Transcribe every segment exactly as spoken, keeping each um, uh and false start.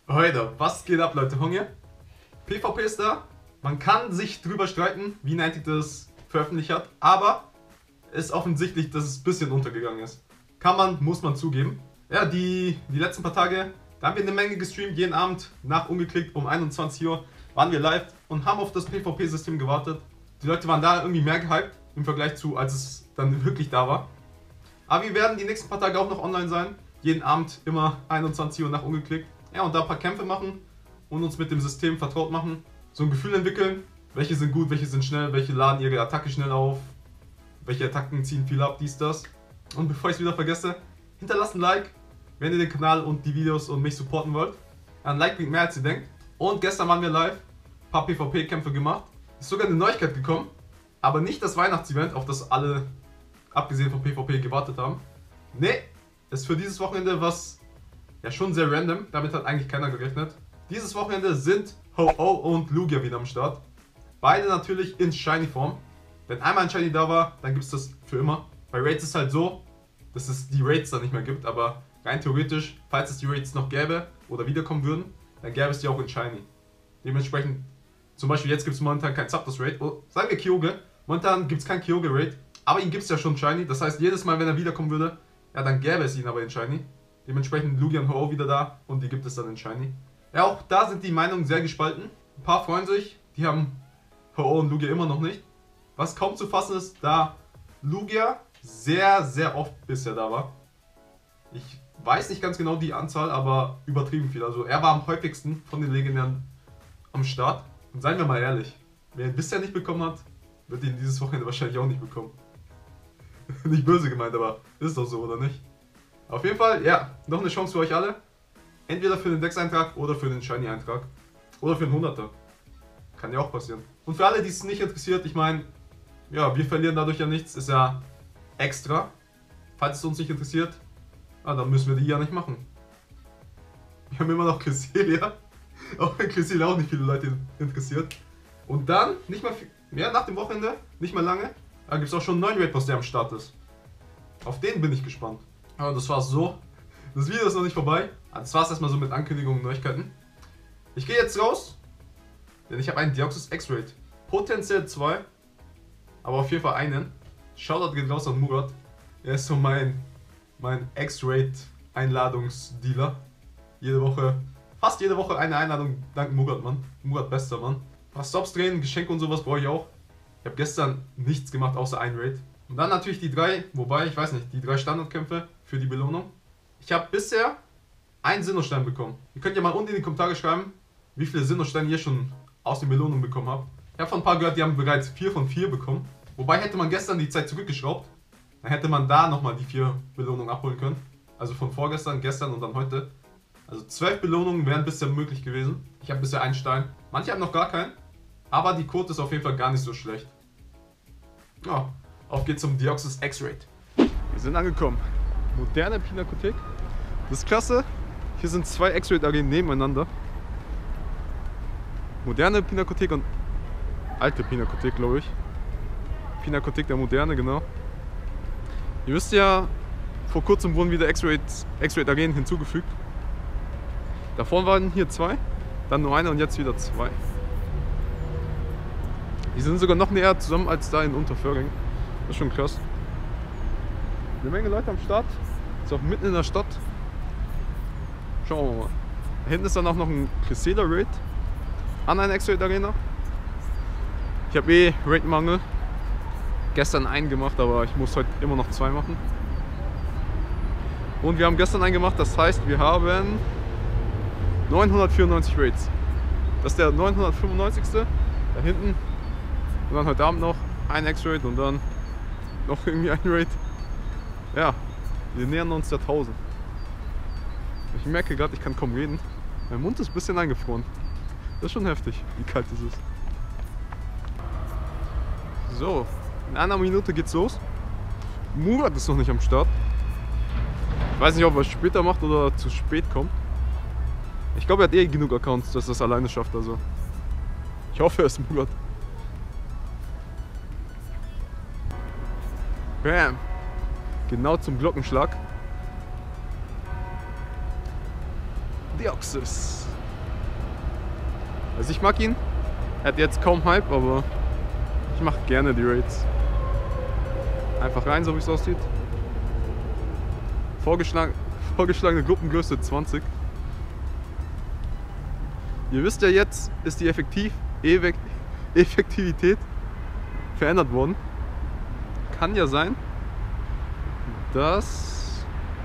Heute, was geht ab, Leute? Hunger? PvP ist da. Man kann sich drüber streiten, wie Niantic das veröffentlicht hat, aber es ist offensichtlich, dass es ein bisschen untergegangen ist. Kann man, muss man zugeben. Ja, die, die letzten paar Tage, da haben wir eine Menge gestreamt, jeden Abend nach Ungeklickt um einundzwanzig Uhr waren wir live und haben auf das PvP-System gewartet. Die Leute waren da irgendwie mehr gehypt im Vergleich zu, als es dann wirklich da war. Aber wir werden die nächsten paar Tage auch noch online sein. Jeden Abend immer einundzwanzig Uhr nach Ungeklickt. Ja, und da ein paar Kämpfe machen und uns mit dem System vertraut machen. So ein Gefühl entwickeln, welche sind gut, welche sind schnell, welche laden ihre Attacke schnell auf, welche Attacken ziehen viel ab, dies, das. Und bevor ich es wieder vergesse, hinterlasst ein Like, wenn ihr den Kanal und die Videos und mich supporten wollt. Ein Like bringt mehr als ihr denkt. Und gestern waren wir live, ein paar PvP-Kämpfe gemacht. Ist sogar eine Neuigkeit gekommen, aber nicht das Weihnachtsevent, auf das alle, abgesehen von PvP, gewartet haben. Nee, ist für dieses Wochenende was ja schon sehr random, damit hat eigentlich keiner gerechnet. Dieses Wochenende sind Ho-Oh und Lugia wieder am Start. Beide natürlich in Shiny-Form. Wenn einmal ein Shiny da war, dann gibt es das für immer. Bei Raids ist es halt so, dass es die Raids dann nicht mehr gibt, aber rein theoretisch, falls es die Raids noch gäbe oder wiederkommen würden, dann gäbe es die auch in Shiny. Dementsprechend, zum Beispiel jetzt gibt es momentan kein Zapdos-Raid, oh, sagen wir Kyogre. Momentan gibt es kein Kyogre-Raid, aber ihn gibt es ja schon Shiny. Das heißt, jedes Mal, wenn er wiederkommen würde, ja, dann gäbe es ihn aber in Shiny. Dementsprechend Lugia und Ho-Oh wieder da und die gibt es dann in Shiny. Ja, auch da sind die Meinungen sehr gespalten. Ein paar freuen sich, die haben Ho-Oh und Lugia immer noch nicht. Was kaum zu fassen ist, da Lugia sehr, sehr oft bisher da war. Ich weiß nicht ganz genau die Anzahl, aber übertrieben viel. Also er war am häufigsten von den Legendären am Start. Und seien wir mal ehrlich, wer ihn bisher nicht bekommen hat, wird ihn dieses Wochenende wahrscheinlich auch nicht bekommen. Nicht böse gemeint, aber ist doch so, oder nicht? Auf jeden Fall, ja, noch eine Chance für euch alle. Entweder für den Dex-Eintrag oder für den Shiny-Eintrag. Oder für den hunderter. Kann ja auch passieren. Und für alle, die es nicht interessiert, ich meine, ja, wir verlieren dadurch ja nichts, ist ja extra. Falls es uns nicht interessiert, ah, dann müssen wir die ja nicht machen. Wir haben immer noch Cresselia. Auch wenn Cresselia auch nicht viele Leute interessiert. Und dann, nicht mal, ja, nach dem Wochenende, nicht mal lange, da gibt es auch schon einen neuen Raid-Boss, der am Start ist. Auf den bin ich gespannt. Aber das war's so. Das Video ist noch nicht vorbei. Das war's erstmal so mit Ankündigungen und Neuigkeiten. Ich gehe jetzt raus, denn ich habe einen Deoxys X-Raid. Potenziell zwei, aber auf jeden Fall einen. Shoutout geht raus an Murat. Er ist so mein, mein X-Raid-Einladungsdealer. Jede Woche, fast jede Woche eine Einladung dank Murat, Mann. Murat, bester Mann. Ein paar Stops drehen, Geschenke und sowas brauche ich auch. Ich habe gestern nichts gemacht, außer ein Raid. Und dann natürlich die drei, wobei, ich weiß nicht, die drei Standardkämpfe für die Belohnung. Ich habe bisher einen Sinnostein bekommen. Ihr könnt ja mal unten in die Kommentare schreiben, wie viele Sinnosteine ihr schon aus den Belohnungen bekommen habt. Ich habe von ein paar gehört, die haben bereits vier von vier bekommen. Wobei hätte man gestern die Zeit zurückgeschraubt, dann hätte man da nochmal die vier Belohnungen abholen können. Also von vorgestern, gestern und dann heute. Also zwölf Belohnungen wären bisher möglich gewesen. Ich habe bisher einen Stein. Manche haben noch gar keinen. Aber die Quote ist auf jeden Fall gar nicht so schlecht. Ja. Auf geht's zum Deoxys X-Raid. Wir sind angekommen. Moderne Pinakothek. Das ist klasse. Hier sind zwei X-Raid-Arenen nebeneinander. Moderne Pinakothek und alte Pinakothek, glaube ich. Pinakothek der Moderne, genau. Ihr wisst ja, vor kurzem wurden wieder X-Raid-Arenen hinzugefügt. Davor waren hier zwei, dann nur eine und jetzt wieder zwei. Die sind sogar noch näher zusammen als da in Unterföhring. Das ist schon krass. Eine Menge Leute am Start. Ist auch mitten in der Stadt. Schauen wir mal. Da hinten ist dann auch noch ein Cresselia Raid an einer X-Raid Arena. Ich habe eh Raid-Mangel. Gestern einen gemacht, aber ich muss heute immer noch zwei machen. Und wir haben gestern einen gemacht, das heißt, wir haben neunhundertvierundneunzig Raids. Das ist der neunhundertfünfundneunzigste da hinten. Und dann heute Abend noch ein X-Raid und dann noch irgendwie ein Raid. Ja, wir nähern uns der tausend. Ich merke gerade, ich kann kaum reden. Mein Mund ist ein bisschen eingefroren. Das ist schon heftig, wie kalt es ist. So, in einer Minute geht's los. Murat ist noch nicht am Start. Ich weiß nicht, ob er es später macht oder zu spät kommt. Ich glaube, er hat eh genug Accounts, dass er es alleine schafft. Also, ich hoffe, er ist Murat. Bam! Genau zum Glockenschlag. Deoxys. Also ich mag ihn. Er hat jetzt kaum Hype, aber ich mache gerne die Raids. Einfach rein, so wie es aussieht. Vorgeschlagen, vorgeschlagene Gruppengröße zwanzig. Ihr wisst ja, jetzt ist die Effektiv Effektivität verändert worden. Kann ja sein, dass...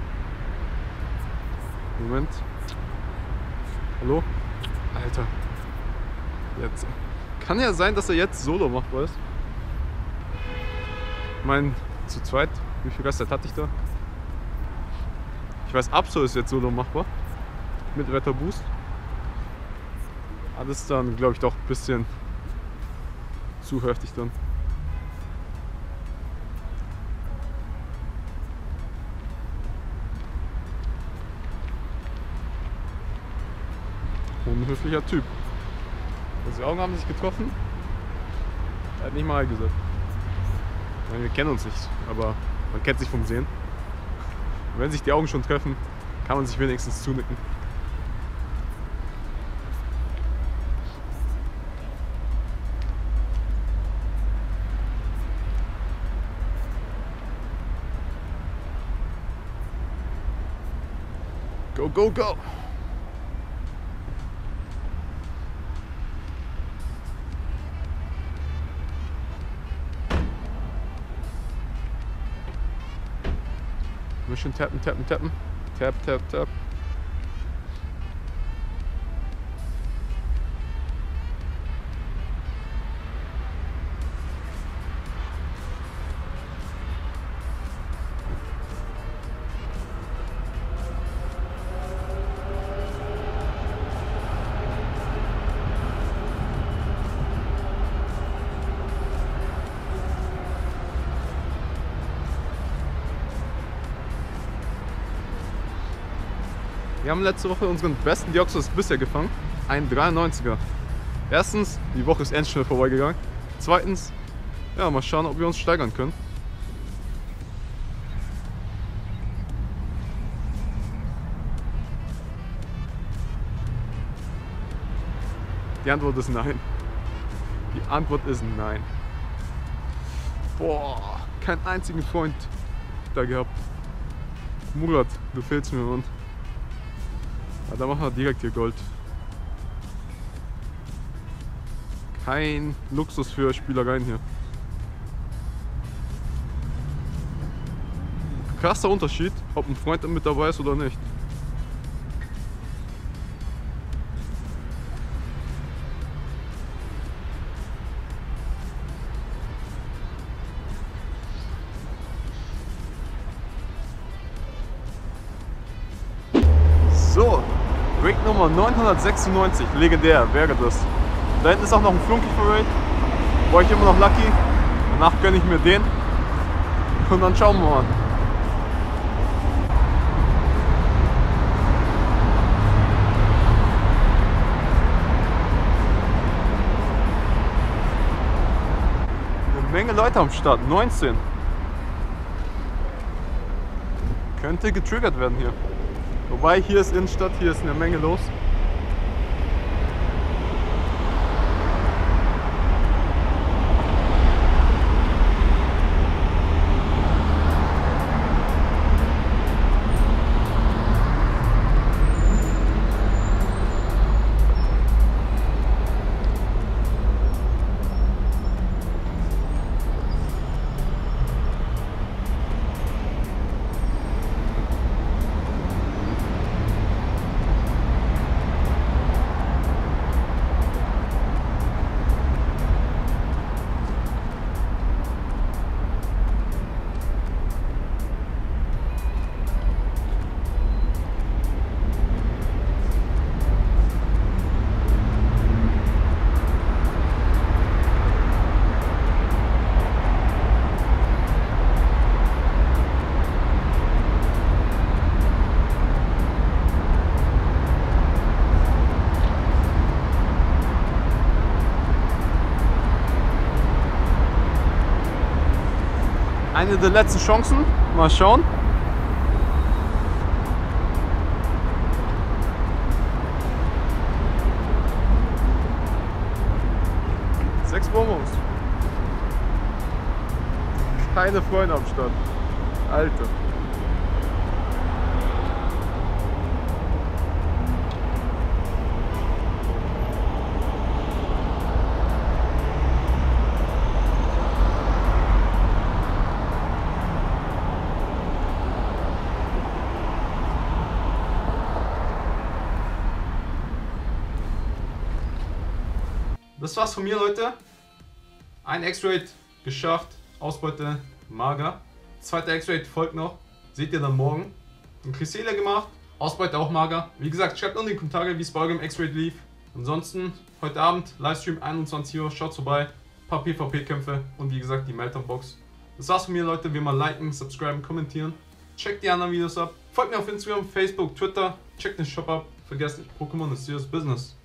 Moment. Hallo? Alter. Jetzt. Kann ja sein, dass er jetzt solo machbar ist. Ich meine, zu zweit. Wie viel Restzeit hatte ich da? Ich weiß, Absol ist jetzt solo machbar. Mit Wetterboost. Alles dann, glaube ich, doch ein bisschen zu heftig dann. Unhöflicher Typ. Also die Augen haben sich getroffen. Er hat nicht mal gesagt. Ich meine, wir kennen uns nicht, aber man kennt sich vom Sehen. Und wenn sich die Augen schon treffen, kann man sich wenigstens zunicken. Go, go, go! Wir müssen tappen, tappen, tappen. Tap, tap, tap. Wir haben letzte Woche unseren besten Deoxys bisher gefangen, einen dreiundneunziger. Erstens, die Woche ist endschnell vorbeigegangen. Zweitens, ja, mal schauen, ob wir uns steigern können. Die Antwort ist nein. Die Antwort ist nein. Boah, keinen einzigen Freund da gehabt. Murat, du fehlst mir, Mann. Ja, da machen wir direkt hier Gold. Kein Luxus für Spielereien hier. Krasser Unterschied, ob ein Freund mit dabei ist oder nicht. So, Raid Nummer neunhundertsechsundneunzig, legendär wäre das. Da hinten ist auch noch ein Flunky für Raid. War ich immer noch lucky. Danach gönne ich mir den. Und dann schauen wir mal. Eine Menge Leute am Start, neunzehn. Könnte getriggert werden hier. Wobei, hier ist Innenstadt, hier ist eine Menge los. Eine der letzten Chancen. Mal schauen. Promos. Keine Freunde am Start. Alter. Das war's von mir, Leute. Ein X-Rate geschafft. Ausbeute mager. Zweiter X-Rate folgt noch. Seht ihr dann morgen. Ein Cresselia gemacht. Ausbeute auch mager. Wie gesagt, schreibt unten in die Kommentare, wie es bei eurem X-Rate lief. Ansonsten, heute Abend, Livestream einundzwanzig Uhr. Schaut vorbei. Ein paar PvP-Kämpfe und wie gesagt, die Meltdown-Box. Das war's von mir, Leute. Wie immer liken, subscriben, kommentieren. Checkt die anderen Videos ab. Folgt mir auf Instagram, Facebook, Twitter. Checkt den Shop ab. Vergesst nicht, Pokémon ist serious business.